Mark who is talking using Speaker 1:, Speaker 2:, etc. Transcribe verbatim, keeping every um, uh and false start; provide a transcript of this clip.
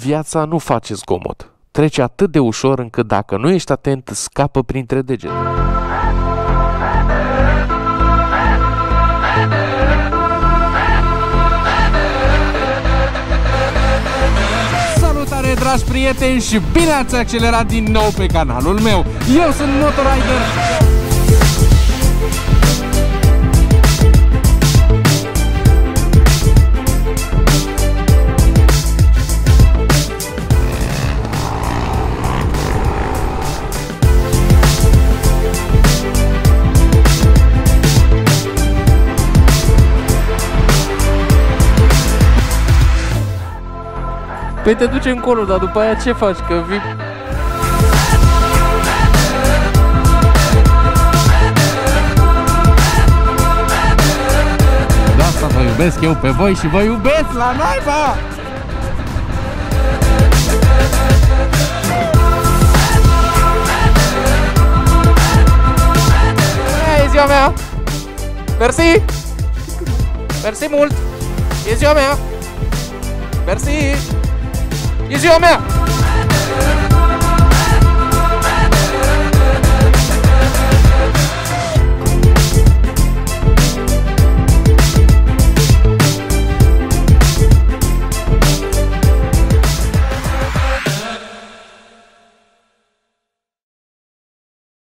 Speaker 1: Viața nu face zgomot. Trece atât de ușor încât dacă nu ești atent, scapă printre degete.
Speaker 2: Salutare, dragi prieteni, și bine ați accelerat din nou pe canalul meu. Eu sunt Motorider.
Speaker 1: Păi te duci încolo, dar după aia ce faci? Că vii...
Speaker 2: De asta vă iubesc eu pe voi și vă iubesc la naiba!
Speaker 1: E ziua mea! Mersi! Mersi mult! E ziua mea! Mersi! E ziua mea!